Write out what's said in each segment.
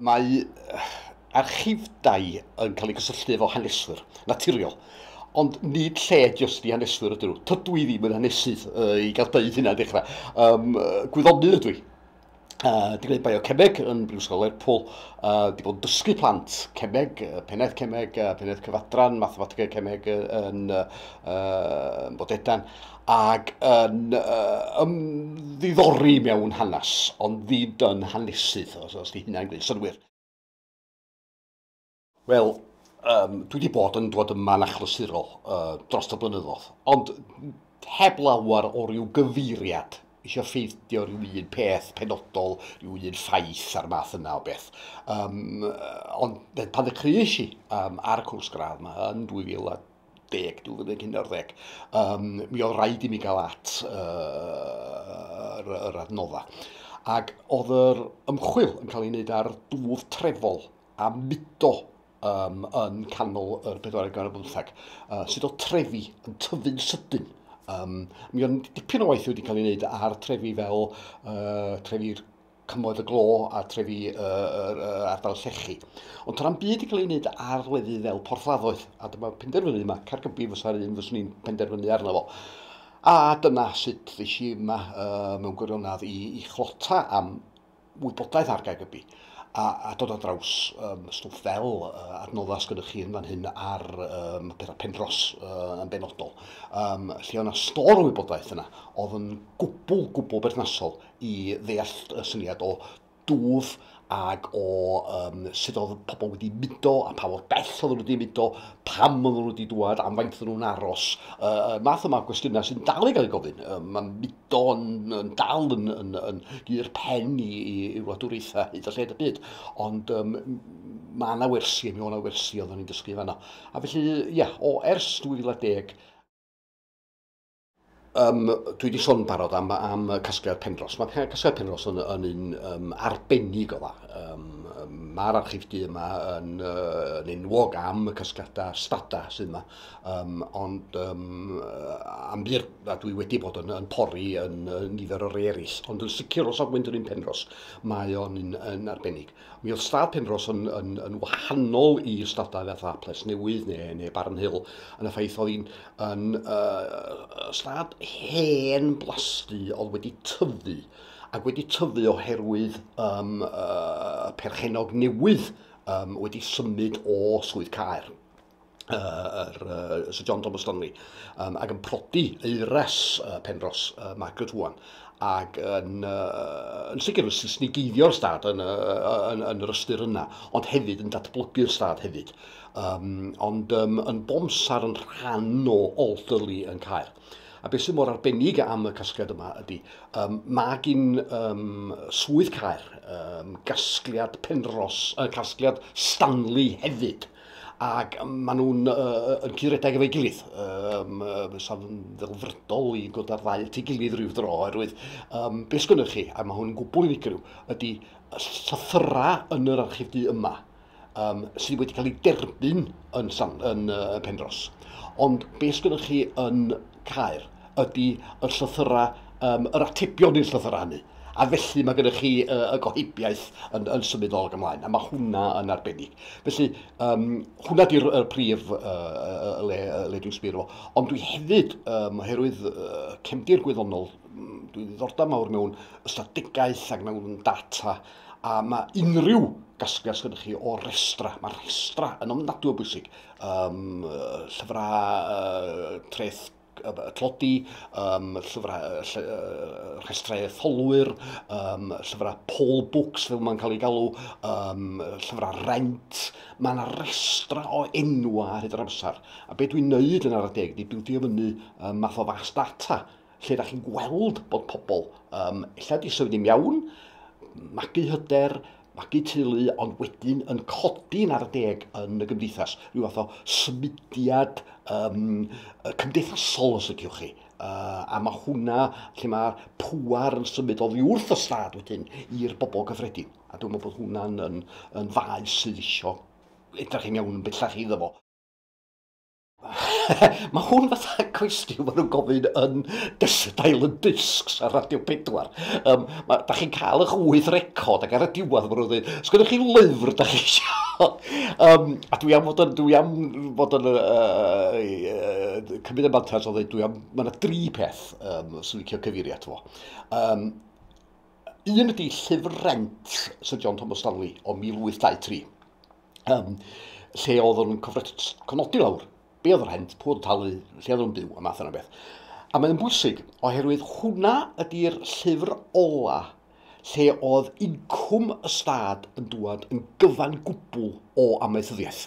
Mae archifdau yn cael ei gysylltu efo haneswyr, naturiol. Ond nid lle jyst i haneswyr ydyn nhw. Tydw i ddim yn hanesydd i gael dweud hynna dechrau. Gwyddonydd ydw i. Di gwneud biocemeg yn Brifysgol Lerpwl, di bod yn dysgu plant cemeg, pennaeth cyfadran, mathematica cemeg yn Bodedan, ac yn ddiddori mewn hanes, ond ddim yn hanesydd, os di hynna'n gwneud synwyr. Wel, dwi wedi bod yn dod yma'n achlysurol dros y blynyddoedd, ond heb lawar o ryw gyfeiriad eisiau ffeithio rhyw un peth penodol, rhyw un ffaith ar math yna o beth. Ond pan ddechreuais i ar y cwrs gradd yma yn 2011, mi oedd rhaid i mi gael at yr adnodda. Ac oedd yr ymchwil yn cael ei wneud ar dwf trefol a mudo yn canol yr 40 sydd o trefi yn tyfu'n sydyn. Mi oedd dipyn o waith wedi cael ei wneud ar trefi fel trefi'r cymoedd y glo a trefi ardal llechi. Ond ta'n byd wedi cael ei wneud ar lefydd fel porthladdoedd. A dyma penderfynu yma, Caergybi fysa'r un fyswn i'n penderfynu arno fo. A dyna sut ddys i yma mewn gwirionadd i chlota am wybodaeth ar Gaergybi. A dod ar draws stwff fel adnodda sgynnych chi yn fan hyn ar pethau Penros yn benodol. Lle o'na stor o wybodaeth yna oedd yn gwbl berthnasol i ddeall y syniad o dwf ag o sut oedd pobl wedi mudo a pa mor bell oedd nhw wedi mudo, pam oedd nhw wedi dŵad, am faint oedd nhw'n aros. Math yma gwestiynau sy'n dal i gael ei gofyn. Mae mudo yn dal yn gyr pen i wladwriaethau hyd a lled y byd. Ond mae yna wersi, mi o'na wersi oedd ni'n dysgu fanno. A felly, ia, ers 2010, dwi wedi sôn barod am casgliad Penros. Mae casgliad Penros yn un arbennig o dda. Mae'r archifdy yma yn enwog am y casgliadau stada sydd yma. Ond am byr, dwi wedi bod yn pori yn nifer o rei eraill. Ond yn sicr os oedd yn un Penros, mae o'n un arbennig. Mi oedd stad Penros yn wahanol i stadau fatha Ples Newydd neu Barnhill yn y ffaith oedd hi'n stad hen blasty oedd wedi tyfu, ac wedi tyfu oherwydd perchenog newydd wedi symud o swydd Caer, Sir John Thomas Stanley, ac yn prodi eires Penros Margaret Hwan. Ac yn sicr yn Saesnigeiddio'r stad yn yr ystyr yna, ond hefyd yn datblygu'r stad hefyd. Ond yn bomsar yn rhan o Alderley yn Caer. A beth sy'n mor arbennig am y casgliad yma ydy, mae gyn swydd Caer, casgliad Penros, casgliad Stanley hefyd. Ac maen nhw'n yn cydredeg efo'i gilydd. Sa'n ddelfrydol i gwrdd ar ddau at ei gilydd rhyw dro, oherwydd beth sgynnych chi, a mae hwn yn gwbl unigryw, ydy llythyra yn yr archifdy yma sydd wedi cael ei derbyn yn Penros. Ond beth sgynnych chi yn Caer ydy y llythyra, yr atebion i'r llythyra hynny. A felly mae gennych chi y gohebiaeth yn symudol ac ymlaen, a mae hwnna yn arbennig. Felly, hwnna di'r prif le dwi'n sbiro fo. Ond dwi hefyd, oherwydd cefndir gwyddonol, dwi'n ddiddordeb mawr mewn ystadegau ac mewn data, a mae unrhyw gasgliad sgynnych chi o restra. Mae restra yn ofnadwy o bwysig. Llyfrau treth tlodi, rhestrau etholwyr, llyfrau poll books fel mae'n cael ei galw, llyfrau rent. Mae yna restra o enwa ar hyd yr amser. A beth dwi'n neud yn ar y deg, di bildio fyny math o fas data, lle da chi'n gweld bod pobl illa di sefynu mewn, magu hyder, magu teulu, ond wedyn yn codi'n ar y deg yn y gymdeithas. Rhyw fath o symudiad cymdeithasol os ydych chi. A mae hwnna, lle mae pŵar yn symud oddi wrth y stad wedyn i'r bobl gyffredin. A dwi'n meddwl bod hwnna'n faes sydd eisiau edrych i mewn yn bellach iddo fo. Mae hwn fatha cwestiwn maen nhw'n gofyn yn Desert Island Discs ar Radio 4. Da chi'n cael eich 8 record ac ar y diwedd maen nhw'n dweud, sgwyddoch chi lyfr da chi eisiau? A dwi am fod yn cymryd y mantas o dweud, mae yna 3 peth sy'n licio cyfeiriad fo. Un ydy Llyfr Rent Sir John Thomas Stanley o 1823, lle oedd nhw'n cofnodi lawr. Be oedd yr rent, pwy oedd talu, lle oedd nhw'n byw, a math yna beth. A mae'n bwysig, oherwydd hwnna ydy'r llyfr ola lle oedd incwm y stad yn dŵad yn gyfan gwbl o amaethyddiaeth.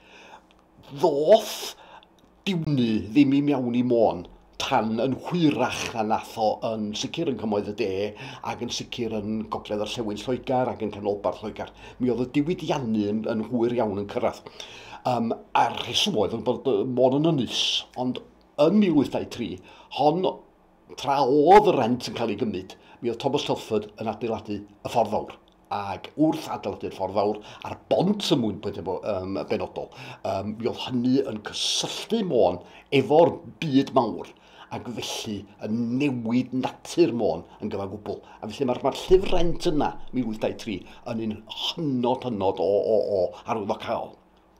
Ddoth diwni ddim I mewn I môn tan yn hwyrach na nath o yn sicr yn Cymoedd y De ac yn sicr yn Gogledd yr Llewyn Lloegr ac yn Canolbarth Lloegr. Mi oedd y diwydiannu yn hwyr iawn yn cyrraedd. A'r rheswm oedd bod môn yn ynys, ond yn 1823, hon, tra oedd y rent yn cael ei gymryd, mi oedd Thomas Telford yn adeiladu y ffordd fawr. Ac wrth adeiladu'r ffordd fawr ar bont y mwyn benodol, mi oedd hynny yn cysylltu môn efo'r byd mawr, ac felly yn newid natur môn yn gyfan gwbl. A felly mae'r llyfr rent yna, 1823, yn un hynod o arwyddocaol.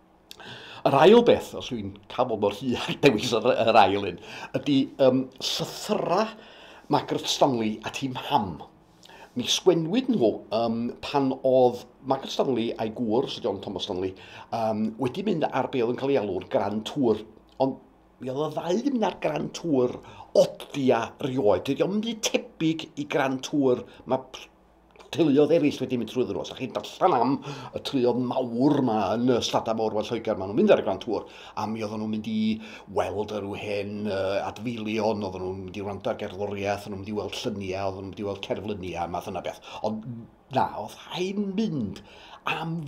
Yr ail beth, os yw'n cael bod mor hir dewis yr ail un, ydy llythyra Margaret Stanley a tîm Ham. Mi sgwennwyd nhw pan oedd Margaret Stanley a'i gŵr, Sir John Thomas Stanley, wedi mynd ar be oedd yn cael ei alw'r Grand Tour. Ond mi oedd y ddau mynd ar Grand Tour odia rioed. Dydy o'n mynd tebyg I Grand Tour mae teuluoedd eraill wedi mynd trwyddyn nhw. Os chi'n darllen am y trioedd mawr yma yn y Stadau Mawr Wel Lloegr, maen nhw'n mynd ar y Grand Tour, a mi oedden nhw'n mynd I weld yr hen adfilion, oedden nhw'n mynd I wrando ar gerddoriaeth, oedden nhw'n mynd I weld lluniau, oedden nhw'n mynd I weld cerfluniau, math yna beth. Ond na, oedd rhaid mynd am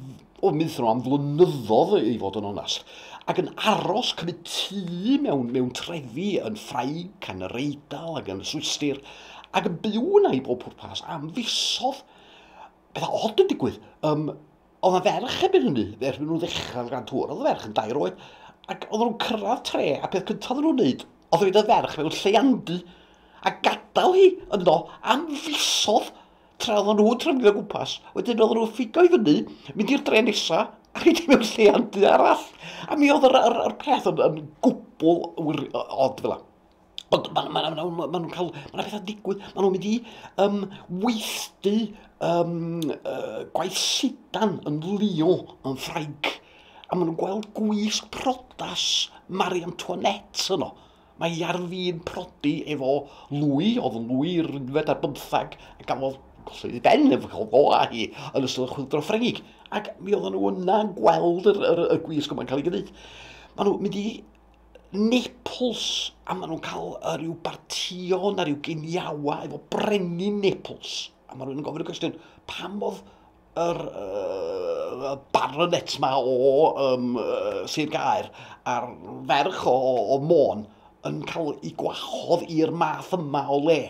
flynyddoedd I fod yn onest. Ac yn aros cymryd tŷ mewn trefi yn Ffrainc, yn yr Eidal ac yn Swistir, ac yn byw yna I bob pwrpas am fisodd. Beth odd yn digwydd. Oedd yna ferch erbyn hynny, erbyn nhw'n ddechrau'r Grand Tour, oedd y ferch yn 2 oed, ac oedd nhw'n cyrraedd tre, a peth cyntaf oedd nhw'n neud, oedd nhw'n y ferch mewn lleiandy, a gadael hi yno am fisodd tra oedd nhw'n trefnu o gwmpas. Wedyn oedd nhw'n ffigo I fyny, mynd i'r dre nesaf, a rhaid I mewn lleiandy arall. A mi oedd yr peth yn gwbl odd fel. Ond maen nhw'n cael, maen bethau digwydd, maen nhw'n mynd I weithdu gwaith sidan yn Lyon, yn Ffrainc, a maen nhw'n gweld gwisg prodas Marie Antoinette yno. Mae ar ddyn prodi efo Louis, oedd Louis yr 15, a gafodd golli I ben efo o a hi yn ystod y chwyldro Ffrengig. Ac mi oedden nhw yna'n gweld y gwisg yma'n cael ei gwneud. Maen nhw'n mynd I Naples, a maen nhw'n cael rhyw bartion a rhyw geniawa efo brenin Naples. A maen nhw'n gofyn y cwestiwn, pam oedd yr baronet ma o Sir Gaer a'r ferch o Môn yn cael ei gwahodd i'r math yma o le.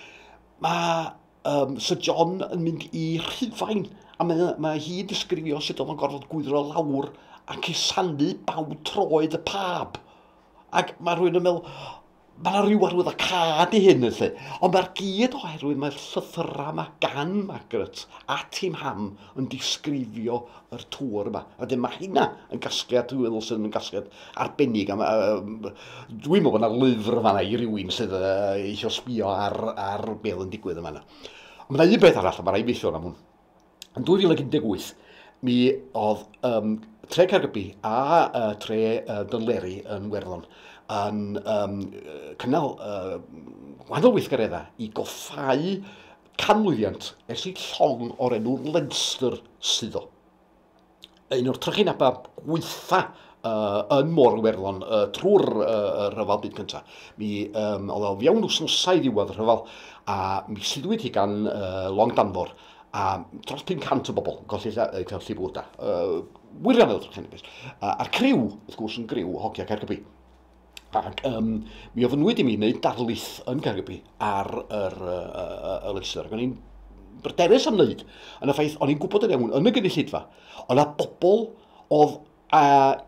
Mae Sir John yn mynd I Rhufain, a mae hi'n disgrifio sut oedd yn gorfod gwydro lawr a cusanu bawd troed y pab. Ac mae rhywun yn meddwl, mae rhyw arwyddocad I hyn, lle. Ond mae'r gyd oherwydd mae'r llythyra yma gan Margaret a tîm Ham yn disgrifio yr tŵr yma. A wedyn mae hynna yn gasgliad, dwi'n meddwl sy'n gasgliad arbennig. Dwi'n meddwl bod yna lyfr yma I rywun sydd eisiau sbio ar beth yn digwydd yma. Ond mae yna un beth arall, mae rhaid feithio am hwn. Yn 2018, mi oedd tre Caergybi a tre Dynleri yn Werddon yn cynnal wahanol weithgareddau I goffau canlwyddiant ers I llong o'r enw Leinster sydd o. Un o'r trychinebau gweitha yn Môr Werddon trwy'r rhyfel byd cyntaf. Oedd o fiawn wsnosau ddiwedd y rhyfel, a mi syddwyd hi gan Long Danfor, a dros 500 o bobl yn colli bwyda. Wirioneddol trychinebus. A'r criw, wrth gwrs yn griw hogia Caergybi. Ac mi oedd yn wedi mi wneud darlith yn Caergybi ar y Leinster. Ac o'n i'n bryderus am wneud yn y ffaith, o'n i'n gwybod yn iawn yn y gynulleidfa. O'n 'na bobl oedd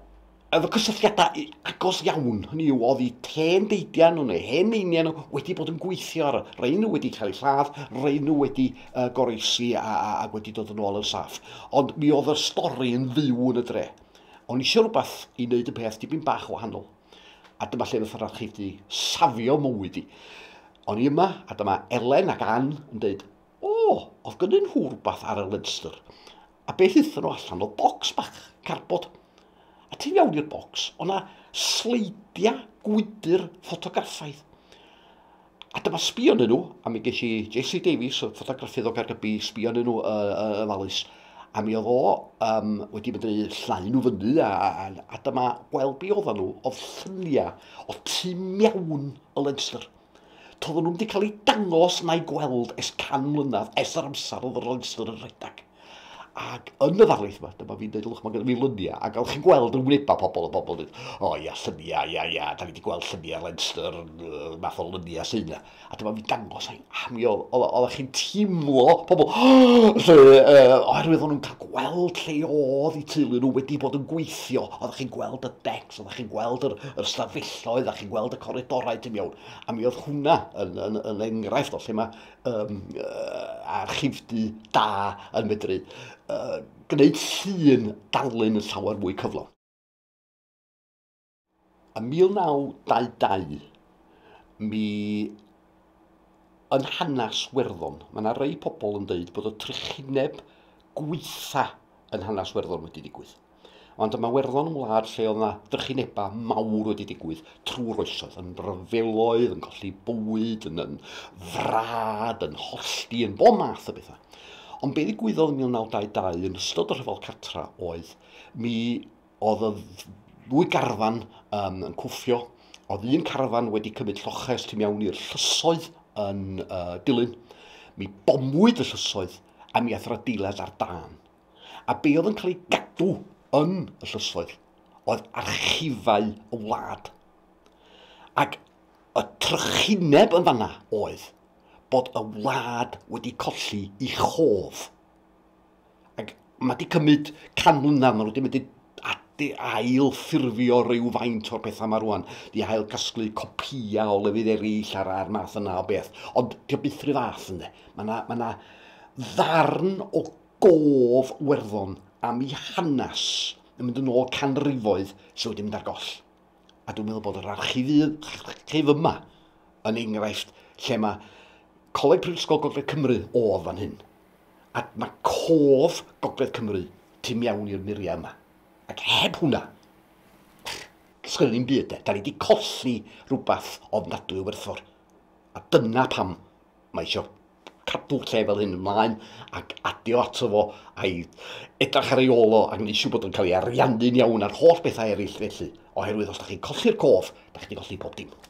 efo cysylltiadau agos iawn, hynny yw, oedd eu ten deidiau nhw neu hen einiau nhw wedi bod yn gweithio ar rei nhw wedi cael eu lladd, rei nhw wedi goroesi a wedi dod yn ôl yn saff. Ond mi oedd y stori yn fyw yn y dre. Ond eisiau rhywbeth i wneud y peth dipyn bach o wahanol. A dyma lle fydd yr archeidi safio mywyd i. O'n i yma, a dyma Elen ac Ann yn dweud, oedd gyda nhw rhywbeth ar y Leinster. A beth ydyn nhw allan o bocs bach carbod. A ti'n iawn i'r bocs, o'na sleidiau gwydr ffotograffaidd. A dyma sbio yn nhw, a mi ges i J.C. Davies, y ffotograffydd o Gaergybi, sbio yn nhw y falus. A mi oedd o wedi medru llai nhw fyny, a dyma gweld be oedden nhw, oedd lluniau o tu mewn y Leinster. Toedden nhw wedi cael ei dangos na'i gweld ers 100 mlynedd, ers yr amser oedd yr Leinster yn rhedeg. Ac yn y ddarlith yma, dyma fi'n dweud, lwch, mae gen i fi lyniau, ac oedd chi'n gweld yn wyneba pobl, dweud, ia, lluniau, da ni wedi gweld lluniau Leinster, math o lyniau sy'n yna. A dyma fi'n dangos, a mi oedd chi'n teimlo, pobl, oherwydd o'n nhw'n cael gweld lle oedd eu teulu nhw wedi bod yn gweithio, oedd chi'n gweld y decks, oedd chi'n gweld yr stafelloedd, oedd chi'n gweld y corridorau tu mewn, a mi oedd hwnna yn enghraifft o lle mae archifdy da yn medru gwneud llun darlun yn llawer mwy cyflawn. Ym 1922, mi yn hanes Werddon, mae yna rei pobl yn dweud bod y trychineb gweitha yn hanes Werddon wedi digwydd. Ond yma Werddon yn wlad lle oedd yna drychinebau mawr wedi digwydd trwy'r oesoedd, yn ryfeloedd, yn colli bwyd, yn frad, yn hollti, yn bob math o bethau. Ond be ddigwyddodd yn 1922 yn ystod y rhyfel cartra oedd, mi oedd y ddwy garfan yn cwffio, oedd un carfan wedi cymryd lloches tu mewn i'r llysoedd yn dilyn, mi bomwyd y llysoedd a mi aeth yr adeilad ar dan. A be oedd yn cael ei gadw yn y llysoedd oedd archifau y wlad. Ac y trychineb yn fanna oedd bod y wlad wedi colli i chof. Ac mae wedi cymryd 100 mlynedd, mae wedi mynd i ail ffurfio ryw faint o'r pethau yma rwan, di ail casglu copia o lefydd eraill ar math yna o beth. Ond di o byth rhy fath ynddo. Mae yna ddarn o gof Werddon am ei hanes yn mynd yn ôl canrifoedd sydd wedi mynd ar goll. A dwi'n meddwl bod yr archif yma yn enghraifft lle mae Coleg Prifysgol Gogledd Cymru oedd fan hyn. Ac mae cof Gogledd Cymru tu mewn i'r muriau yma. Ac heb hwnna, sgwyn ni'n byd, da ni wedi colli rhywbeth ofnadwy o werthfawr. A dyna pam mae eisiau cadw lle fel hyn ymlaen ac adio ato fo a'i edrych ar ei ôl o ac wneud siŵr bod yn cael ei ariannu'n iawn ar holl bethau eraill felly. Oherwydd os da chi'n colli'r cof, da chi'n colli pob dim.